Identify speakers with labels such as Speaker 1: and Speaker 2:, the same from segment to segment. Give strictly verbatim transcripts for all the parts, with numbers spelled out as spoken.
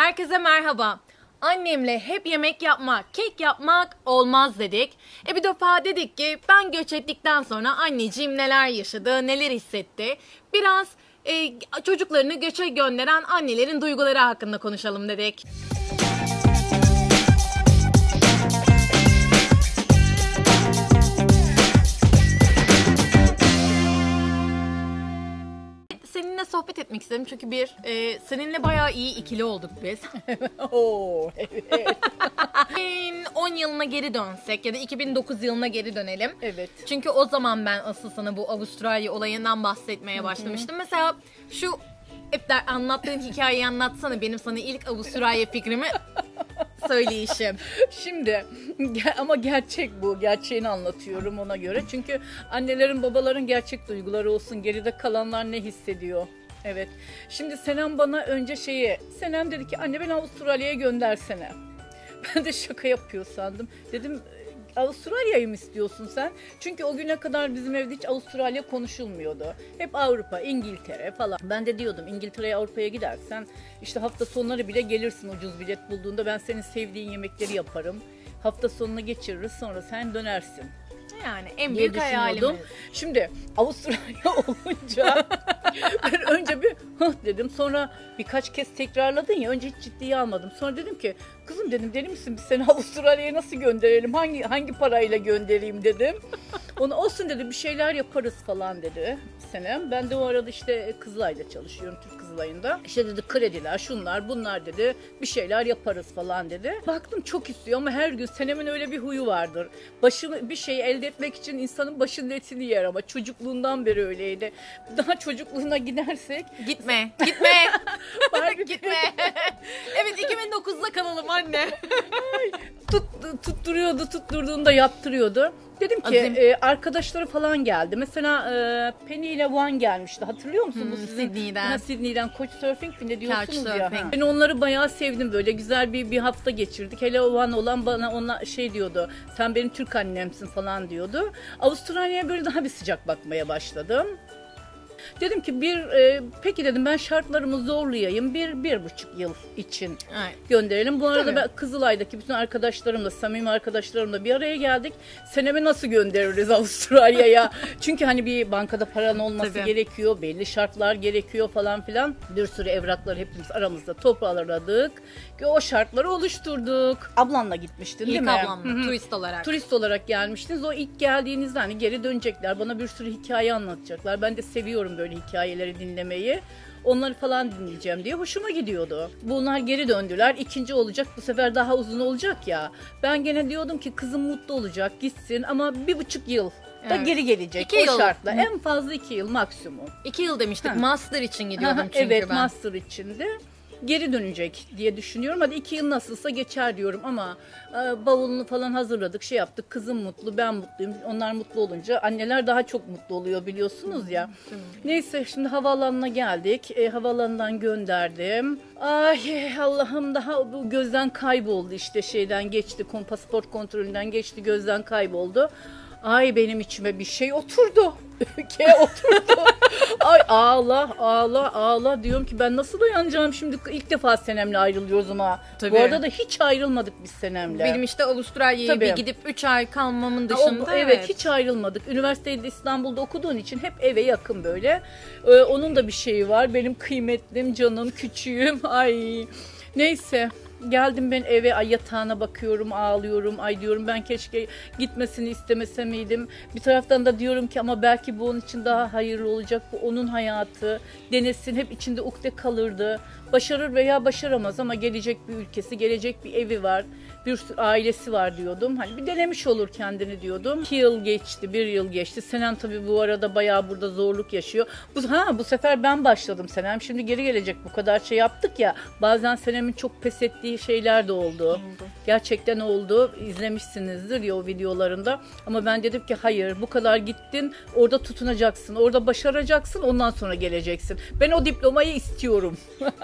Speaker 1: Herkese merhaba. Annemle hep yemek yapmak, kek yapmak olmaz dedik. E bir defa dedik ki ben göç ettikten sonra anneciğim neler yaşadı, neler hissetti. Biraz e, çocuklarını göçe gönderen annelerin duyguları hakkında konuşalım dedik. Seninle sohbet etmek istedim çünkü bir, e, seninle bayağı iyi ikili olduk biz.
Speaker 2: Oo, evet.
Speaker 1: iki bin on yılına geri dönsek ya da iki bin dokuz yılına geri dönelim.
Speaker 2: Evet.
Speaker 1: Çünkü o zaman ben asıl sana bu Avustralya olayından bahsetmeye başlamıştım. Hı hı. Mesela şu hep der, anlattığın hikayeyi anlatsana, benim sana ilk Avustralya fikrimi söyleyişim.
Speaker 2: Şimdi ama gerçek bu. Gerçeğini anlatıyorum ona göre. Çünkü annelerin babaların gerçek duyguları olsun. Geride kalanlar ne hissediyor? Evet. Şimdi Senem bana önce şeyi, Senem dedi ki anne beni Avustralya'ya göndersene. Ben de şaka yapıyor sandım. Dedim Avustralya'yı mı istiyorsun sen? Çünkü o güne kadar bizim evde hiç Avustralya konuşulmuyordu. Hep Avrupa, İngiltere falan. Ben de diyordum İngiltere'ye, Avrupa'ya gidersen işte hafta sonları bile gelirsin ucuz bilet bulduğunda. Ben senin sevdiğin yemekleri yaparım. Hafta sonunu geçiririz, sonra sen dönersin.
Speaker 1: Yani en büyük hayalimiz.
Speaker 2: Şimdi Avustralya olunca ben önce bir hıh dedim. Sonra birkaç kez tekrarladın ya. Önce hiç ciddiye almadım. Sonra dedim ki kızım dedim deli misin? Biz seni Avustralya'ya nasıl gönderelim? Hangi hangi parayla göndereyim dedim. Onu olsun dedi, bir şeyler yaparız falan dedi Senem. Ben de o arada işte Kızılay'da çalışıyorum, Türk Kızılay'ında. İşte dedi krediler, şunlar bunlar dedi. Bir şeyler yaparız falan dedi. Baktım çok istiyor ama her gün Senem'in öyle bir huyu vardır. Başını bir şey elde etmek için insanın başının etini yer ama çocukluğundan beri öyleydi. Daha çocukluğuna gidersek.
Speaker 1: Gitme, gitme. Gitme. Evet, iki bin dokuzda kalalım anne.
Speaker 2: Tut, tutturuyordu, tutturduğunda yaptırıyordu. Dedim ki e, arkadaşları falan geldi. Mesela e, Penny ile Van gelmişti. Hatırlıyor musun?
Speaker 1: Hmm,
Speaker 2: bu sizin,
Speaker 1: Sydney'den.
Speaker 2: Ha, Sydney'den. Couchsurfing mi ne diyorsunuz ya?
Speaker 1: Couchsurfing.
Speaker 2: Ben onları bayağı sevdim böyle. Güzel bir bir hafta geçirdik. Hele o Van olan bana ona şey diyordu. Sen benim Türk annemsin falan diyordu. Avustralya'ya böyle daha bir sıcak bakmaya başladım. Dedim ki bir e, peki dedim ben şartlarımı zorlayayım bir bir buçuk yıl için
Speaker 1: evet.
Speaker 2: gönderelim. Bu arada
Speaker 1: Tabii.
Speaker 2: ben Kızılay'daki bütün arkadaşlarımla, samimi arkadaşlarımla bir araya geldik. Senemi nasıl göndeririz Avustralya'ya? Çünkü hani bir bankada paran olması
Speaker 1: Tabii.
Speaker 2: gerekiyor, belli şartlar gerekiyor falan filan. Bir sürü evrakları hepimiz aramızda toparladık. O şartları oluşturduk. Ablanla gitmiştin değil
Speaker 1: İlk
Speaker 2: mi?
Speaker 1: ablamla,
Speaker 2: Hı-hı.
Speaker 1: turist olarak.
Speaker 2: Turist olarak gelmiştiniz. O ilk geldiğinizde hani geri dönecekler. Bana bir sürü hikaye anlatacaklar. Ben de seviyorum böyle hikayeleri dinlemeyi. Onları falan dinleyeceğim diye hoşuma gidiyordu. Bunlar geri döndüler. İkinci olacak. Bu sefer daha uzun olacak ya. Ben gene diyordum ki kızım mutlu olacak, gitsin ama bir buçuk yıl da
Speaker 1: evet.
Speaker 2: geri gelecek.
Speaker 1: İki
Speaker 2: o
Speaker 1: yıl.
Speaker 2: şartla. En fazla iki yıl maksimum.
Speaker 1: İki yıl demiştik.
Speaker 2: Ha.
Speaker 1: Master için gidiyordum çünkü
Speaker 2: evet,
Speaker 1: ben.
Speaker 2: master içinde. Geri dönecek diye düşünüyorum. Hadi iki yıl nasılsa geçer diyorum ama e, bavulunu falan hazırladık, şey yaptık. Kızım mutlu, ben mutluyum. Onlar mutlu olunca anneler daha çok mutlu oluyor biliyorsunuz ya.
Speaker 1: Hı.
Speaker 2: Neyse şimdi havaalanına geldik. E, havaalanından gönderdim. Ay Allah'ım daha bu gözden kayboldu işte şeyden geçti. Pasaport kontrolünden geçti, gözden kayboldu. Ay benim içime bir şey oturdu. Öykü'ye oturdu. Ay ağla ağla ağla diyorum ki ben nasıl dayanacağım şimdi, ilk defa Senem'le ayrılıyoruz ama.
Speaker 1: Tabii.
Speaker 2: Bu arada da hiç ayrılmadık biz Senem'le.
Speaker 1: Benim işte Avustralya'ya bir gidip üç ay kalmamın dışında.
Speaker 2: O, evet, evet hiç ayrılmadık. Üniversitede İstanbul'da okuduğun için hep eve yakın böyle. Ee, onun da bir şeyi var. Benim kıymetlim, canım, küçüğüm. Ay neyse. Geldim ben eve, ay yatağına bakıyorum, ağlıyorum. Ay diyorum ben keşke gitmesini istemese miydim? Bir taraftan da diyorum ki ama belki bu onun için daha hayırlı olacak. Bu onun hayatı. Denesin, hep içinde ukde kalırdı. Başarır veya başaramaz ama gelecek bir ülkesi, gelecek bir evi var. Bir sürü ailesi var diyordum. Hani bir denemiş olur kendini diyordum. İki yıl geçti, bir yıl geçti. Senem tabii bu arada bayağı burada zorluk yaşıyor. Bu, ha bu sefer ben başladım Senem. Şimdi geri gelecek, bu kadar şey yaptık ya. Bazen Senem'in çok pes ettiği şeyler de oldu. oldu. Gerçekten oldu. İzlemişsinizdir ya o videolarında. Ama ben dedim ki hayır, bu kadar gittin. Orada tutunacaksın. Orada başaracaksın. Ondan sonra geleceksin. Ben o diplomayı istiyorum.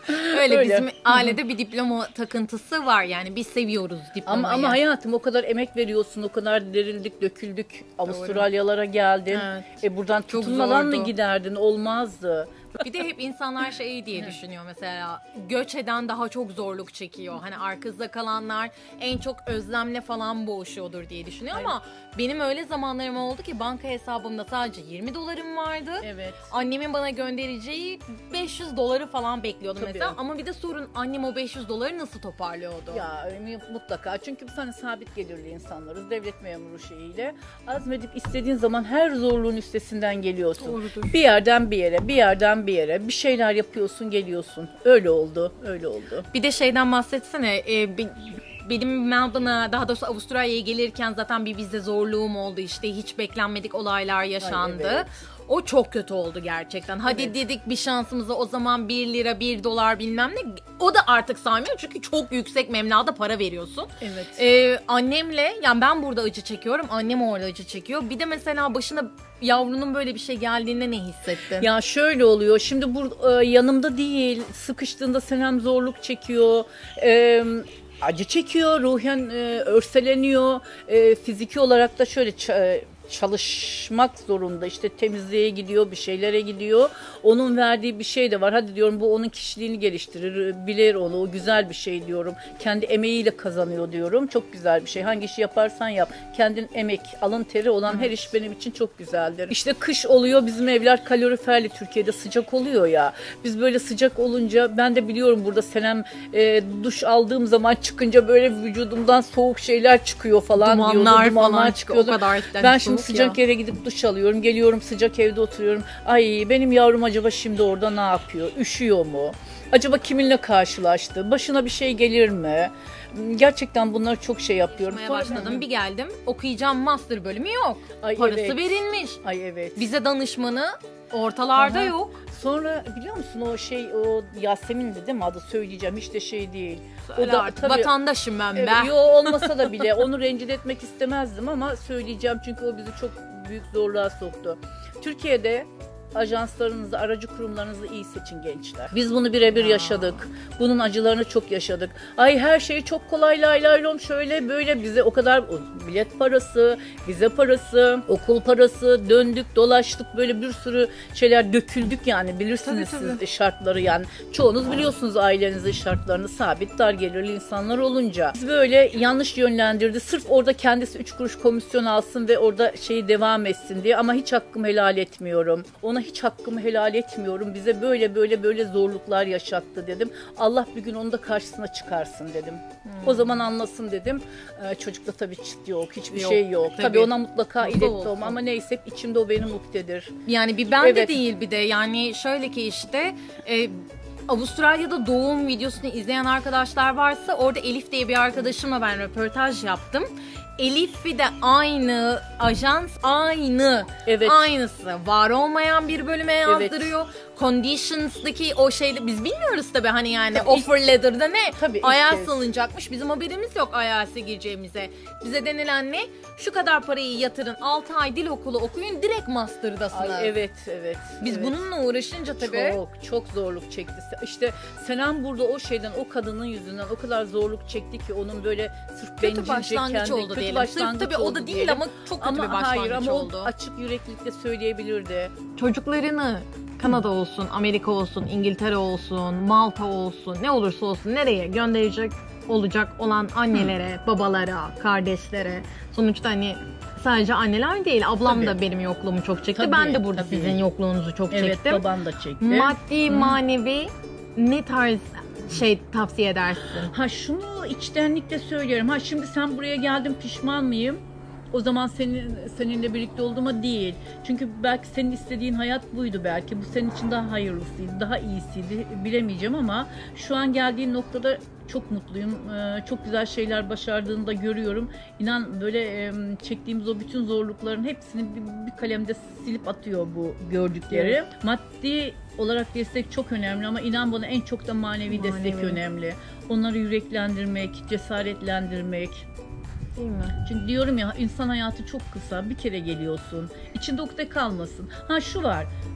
Speaker 1: Öyle,
Speaker 2: Öyle.
Speaker 1: bizim ailede bir diploma takıntısı var yani biz seviyoruz diplomayı.
Speaker 2: Ama, ama hayatım o kadar emek veriyorsun, o kadar derildik, döküldük. Avustralyalara geldin.
Speaker 1: Evet.
Speaker 2: E buradan
Speaker 1: Çok
Speaker 2: tutunmadan mı
Speaker 1: zordu.
Speaker 2: giderdin? Olmazdı.
Speaker 1: Bir de hep insanlar şey diye düşünüyor mesela, göç eden daha çok zorluk çekiyor. Hani arkada kalanlar en çok özlemle falan boğuşuyordur diye düşünüyor ama benim öyle zamanlarım oldu ki banka hesabımda sadece yirmi dolarım vardı.
Speaker 2: Evet.
Speaker 1: Annemin bana göndereceği beş yüz doları falan bekliyordum
Speaker 2: Tabii.
Speaker 1: mesela. Ama bir de sorun, annem o beş yüz doları nasıl toparlıyordu?
Speaker 2: Ya mutlaka, çünkü biz hani sabit gelirli insanlarız, devlet memuru şeyiyle. Azmedip istediğin zaman her zorluğun üstesinden geliyorsun.
Speaker 1: Doğrudur.
Speaker 2: Bir yerden bir yere, bir yerden bir yere bir şeyler yapıyorsun, geliyorsun. Öyle oldu, öyle oldu.
Speaker 1: Bir de şeyden bahsetsene. E, be- benim Melbourne'a, daha doğrusu Avustralya'ya gelirken zaten bir vize zorluğum oldu işte. Hiç beklenmedik olaylar yaşandı.
Speaker 2: Ay, evet.
Speaker 1: O çok kötü oldu gerçekten. Hadi
Speaker 2: Evet.
Speaker 1: dedik bir şansımıza, o zaman bir lira, bir dolar bilmem ne. O da artık saymıyor çünkü çok yüksek meblağda para veriyorsun.
Speaker 2: Evet.
Speaker 1: Ee, annemle, yani ben burada acı çekiyorum, annem orada acı çekiyor. Bir de mesela başına yavrunun böyle bir şey geldiğinde ne hissettin?
Speaker 2: Ya şöyle oluyor. Şimdi bu e, yanımda değil. Sıkıştığında Senem zorluk çekiyor. E, acı çekiyor. Ruhen e, örseleniyor. E, fiziki olarak da şöyle ç- çalışmak zorunda. İşte temizliğe gidiyor, bir şeylere gidiyor. Onun verdiği bir şey de var. Hadi diyorum, bu onun kişiliğini geliştirir, bilir onu. O güzel bir şey diyorum. Kendi emeğiyle kazanıyor diyorum. Çok güzel bir şey. Hangi işi yaparsan yap. Kendin emek, alın teri olan her iş benim için çok güzeldir. İşte kış oluyor. Bizim evler kaloriferli. Türkiye'de sıcak oluyor ya. Biz böyle sıcak olunca, ben de biliyorum burada Senem e, duş aldığım zaman çıkınca böyle vücudumdan soğuk şeyler çıkıyor falan
Speaker 1: Dumanlar
Speaker 2: diyordu. Dumanlar
Speaker 1: falan
Speaker 2: çıkıyordu.
Speaker 1: o kadar
Speaker 2: Ben şimdi
Speaker 1: soğuk
Speaker 2: sıcak
Speaker 1: ya.
Speaker 2: yere gidip duş alıyorum. Geliyorum, sıcak evde oturuyorum. Ay, benim yavrum acaba şimdi orada ne yapıyor? Üşüyor mu? Acaba kiminle karşılaştı? Başına bir şey gelir mi? Gerçekten bunları çok şey yapıyorum.
Speaker 1: Yapmaya
Speaker 2: Sonra-
Speaker 1: başladım. Bir geldim, okuyacağım master bölümü yok.
Speaker 2: Ay,
Speaker 1: Parası
Speaker 2: evet.
Speaker 1: verilmiş.
Speaker 2: Ay evet.
Speaker 1: Bize danışmanı ortalarda
Speaker 2: Aha.
Speaker 1: yok.
Speaker 2: Sonra biliyor musun o şey, o Yasemin'di değil mi adı, söyleyeceğim, hiç de şey değil.
Speaker 1: Öyle artık. Vatandaşım ben
Speaker 2: Evet,
Speaker 1: be.
Speaker 2: yo, olmasa da bile onu rencide etmek istemezdim ama söyleyeceğim çünkü o bizi çok büyük zorluğa soktu. Türkiye'de ajanslarınızı, aracı kurumlarınızı iyi seçin gençler. Biz bunu birebir
Speaker 1: Ya.
Speaker 2: yaşadık. Bunun acılarını çok yaşadık. Ay, her şey çok kolay, lay lay lom, şöyle böyle, bize o kadar o bilet parası, vize parası, okul parası, döndük dolaştık, böyle bir sürü şeyler döküldük yani, bilirsiniz
Speaker 1: Tabii,
Speaker 2: siz
Speaker 1: tabii.
Speaker 2: de şartları yani. Çoğunuz biliyorsunuz ailenizin şartlarını, sabit dar gelirli insanlar olunca. Biz böyle yanlış yönlendirdi. Sırf orada kendisi üç kuruş komisyon alsın ve orada şeyi devam etsin diye, ama hiç hakkımı helal etmiyorum. Ona hiç hakkımı helal etmiyorum. Bize böyle böyle böyle zorluklar yaşattı dedim. Allah bir gün onu da karşısına çıkarsın dedim.
Speaker 1: Hmm.
Speaker 2: O zaman anlasın dedim. Ee, çocukta tabii çıt yok, hiçbir
Speaker 1: Yok,
Speaker 2: şey yok.
Speaker 1: tabii.
Speaker 2: Tabii, ona mutlaka
Speaker 1: Mutlu
Speaker 2: iletti
Speaker 1: olsun.
Speaker 2: ama neyse, hep içimde o benim muktedir.
Speaker 1: Yani bir bende
Speaker 2: Evet.
Speaker 1: değil, bir de yani şöyle ki işte e, Avustralya'da doğum videosunu izleyen arkadaşlar varsa, orada Elif diye bir arkadaşımla ben röportaj yaptım. Elif'i de aynı ajans, aynı
Speaker 2: Evet.
Speaker 1: aynısı, var olmayan bir bölüme yazdırıyor. Conditions'daki o şeyde biz bilmiyoruz tabii, hani yani
Speaker 2: Tabii
Speaker 1: offer letter'da ne?
Speaker 2: Tabii ilk
Speaker 1: I E L T S
Speaker 2: kez.
Speaker 1: alınacakmış. Bizim haberimiz yok I E L T S'e gireceğimize. Bize denilen ne? Şu kadar parayı yatırın, altı ay dil okulu okuyun, direkt master'dasınız.
Speaker 2: Ay, evet evet.
Speaker 1: Biz
Speaker 2: evet.
Speaker 1: bununla uğraşınca tabii.
Speaker 2: Çok çok zorluk çekti. İşte Senem burada o şeyden, o kadının yüzünden o kadar zorluk çekti ki, onun böyle sırf
Speaker 1: Kötü
Speaker 2: bencilce
Speaker 1: başlangıç
Speaker 2: kendi,
Speaker 1: oldu
Speaker 2: kötü
Speaker 1: diyelim.
Speaker 2: başlangıç
Speaker 1: Sırf tabii o
Speaker 2: oldu
Speaker 1: da değil
Speaker 2: diyelim.
Speaker 1: ama çok kötü
Speaker 2: Ama
Speaker 1: bir başlangıç
Speaker 2: hayır, ama
Speaker 1: oldu.
Speaker 2: o açık yüreklilikle söyleyebilirdi.
Speaker 1: Çocuklarını Kanada olsun, Amerika olsun, İngiltere olsun, Malta olsun, ne olursa olsun nereye gönderecek olacak olan annelere, babalara, kardeşlere, sonuçta hani sadece anneler değil, ablam
Speaker 2: Tabii.
Speaker 1: da benim yokluğumu çok çekti.
Speaker 2: Tabii,
Speaker 1: Ben de burada
Speaker 2: tabii.
Speaker 1: sizin yokluğunuzu çok
Speaker 2: Evet,
Speaker 1: çektim.
Speaker 2: baban da çekti.
Speaker 1: Maddi, manevi ne tarz şey tavsiye edersin?
Speaker 2: Ha, şunu içtenlikle söylüyorum. Ha, şimdi sen buraya geldin, pişman mıyım? O zaman senin seninle birlikte olduğuma değil. Çünkü belki senin istediğin hayat buydu belki. Bu senin için daha hayırlısıydı, daha iyisiydi. Bilemeyeceğim ama şu an geldiğin noktada çok mutluyum. Ee, çok güzel şeyler başardığını da görüyorum. İnan böyle e, çektiğimiz o bütün zorlukların hepsini bir, bir kalemde silip atıyor bu gördükleri.
Speaker 1: Evet.
Speaker 2: Maddi olarak destek çok önemli ama inan bana en çok da manevi,
Speaker 1: Manevi.
Speaker 2: destek önemli. Onları yüreklendirmek, cesaretlendirmek.
Speaker 1: Değil mi?
Speaker 2: Çünkü diyorum ya, insan hayatı çok kısa. Bir kere geliyorsun. İçinde ukde kalmasın. Ha, şu var.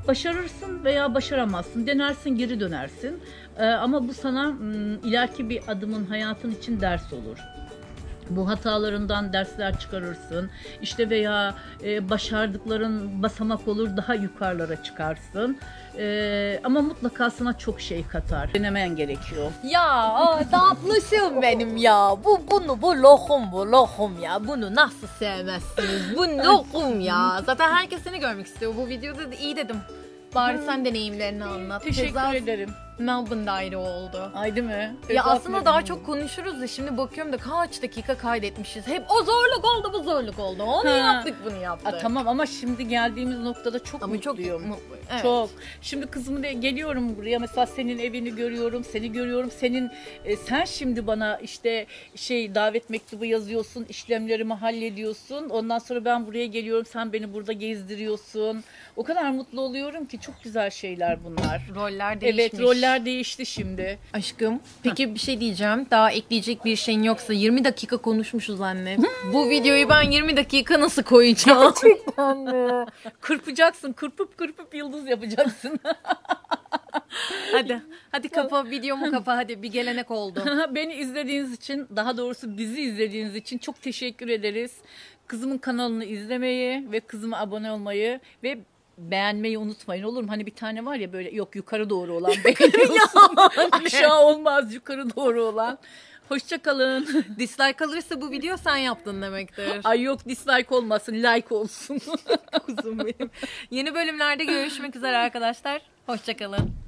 Speaker 2: Başarırsın veya başaramazsın. Denersin, geri dönersin. Ee, ama bu sana m, ileriki bir adımın, hayatın için ders olur. Bu hatalarından dersler çıkarırsın. İşte veya e, başardıkların basamak olur, daha yukarılara çıkarsın. E, ama mutlaka sana çok şey katar. Denemen gerekiyor.
Speaker 1: Ya tatlışım benim ya. Bu bunu bu lokum bu lokum ya. Bunu nasıl sevmezsiniz? Bu lokum ya. Zaten herkes seni görmek istiyor. Bu videoda da iyi dedim. Bari sen deneyimlerini anlat.
Speaker 2: Teşekkür
Speaker 1: Tezat
Speaker 2: ederim.
Speaker 1: Melbourne'da ayrı oldu.
Speaker 2: Ay değil mi?
Speaker 1: Ya
Speaker 2: Tezat
Speaker 1: aslında
Speaker 2: memnun
Speaker 1: daha
Speaker 2: oldum.
Speaker 1: çok konuşuruz da şimdi bakıyorum da kaç dakika kaydetmişiz. Hep o zorluk oldu bu zorluk oldu. Onu
Speaker 2: Ha.
Speaker 1: yaptık bunu yaptık.
Speaker 2: Aa, tamam ama şimdi geldiğimiz noktada çok
Speaker 1: Ama çok
Speaker 2: mutluyum.
Speaker 1: mutluyum. Evet.
Speaker 2: Çok. Şimdi kızımı da geliyorum buraya, mesela senin evini görüyorum, seni görüyorum. Senin e, sen şimdi bana işte şey davet mektubu yazıyorsun, işlemlerimi hallediyorsun. Ondan sonra ben buraya geliyorum, sen beni burada gezdiriyorsun. O kadar mutlu oluyorum ki, çok güzel şeyler bunlar.
Speaker 1: Roller değişmiş.
Speaker 2: Evet, roller değişti şimdi.
Speaker 1: Aşkım, peki bir şey diyeceğim. Daha ekleyecek bir şeyin yoksa yirmi dakika konuşmuşuz anne. Bu videoyu ben yirmi dakika nasıl koyacağım? Gerçekten mi?
Speaker 2: Kırpacaksın, kırpıp kırpıp yıldız yapacaksın.
Speaker 1: Hadi, hadi kapa videomu kapa hadi bir gelenek oldu.
Speaker 2: Beni izlediğiniz için, daha doğrusu bizi izlediğiniz için çok teşekkür ederiz. Kızımın kanalını izlemeyi ve kızıma abone olmayı ve beğenmeyi unutmayın, olur mu? Hani bir tane var ya böyle, yok yukarı doğru olan beğeniyorsun. Aşağı olmaz, yukarı doğru olan. Hoşça kalın.
Speaker 1: Dislike alırsa bu video sen yaptın demektir.
Speaker 2: Ay yok, dislike olmasın, like olsun.
Speaker 1: Kuzum benim. Yeni bölümlerde görüşmek üzere arkadaşlar. Hoşça kalın.